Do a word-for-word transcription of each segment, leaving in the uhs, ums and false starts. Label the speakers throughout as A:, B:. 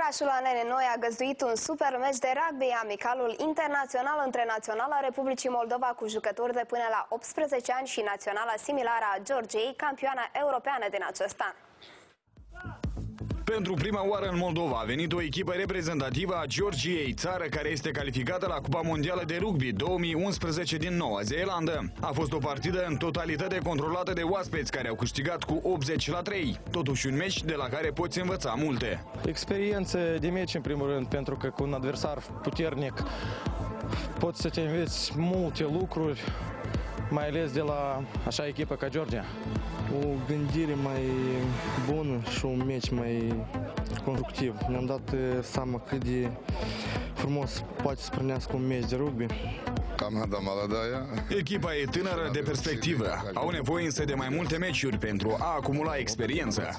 A: Orașul Anene Noi a găzduit un super meci de rugby, amicalul internațional între Naționala Republicii Moldova cu jucători de până la optsprezece ani și Naționala similară a Georgiei, campioana europeană din acest an.
B: Pentru prima oară în Moldova a venit o echipă reprezentativă a Georgiei, țară care este calificată la Cupa Mondială de Rugby două mii unsprezece din Noua Zeelandă. A fost o partidă în totalitate controlată de oaspeți, care au câștigat cu optzeci la trei. Totuși un meci de la care poți învăța multe.
C: Experiență de meci în primul rând, pentru că cu un adversar puternic poți să te înveți multe lucruri, mai ales de la așa echipă ca Georgia.
D: O gândire mai bună și un meci mai constructiv. Ne-am dat seama cât de frumos poate să prânească un meci de rugby.
E: Comanda молодая.
B: Echipa e tânără de perspectivă. Au nevoie însă de mai multe meciuri pentru a acumula experiență.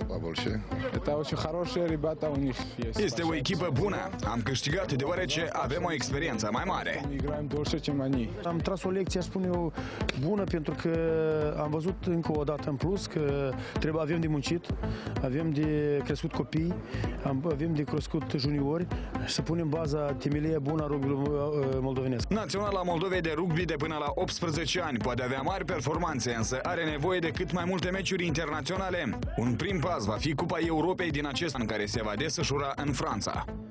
B: Este o echipă bună. Am câștigat deoarece avem o experiență mai mare.
F: Am tras o lecție, aș spune eu, bună, pentru că am văzut încă o dată în plus că trebuie, avem de muncit, avem de crescut copii, avem de crescut juniori și să punem baza, temelia bună a rugby-ului moldovenesc.
B: Naționala Moldovei de rugby de până la optsprezece ani poate avea mari performanțe, însă are nevoie de cât mai multe meciuri internaționale. Un prim pas va fi Cupa Europei din acest an, care se va desfășura în Franța.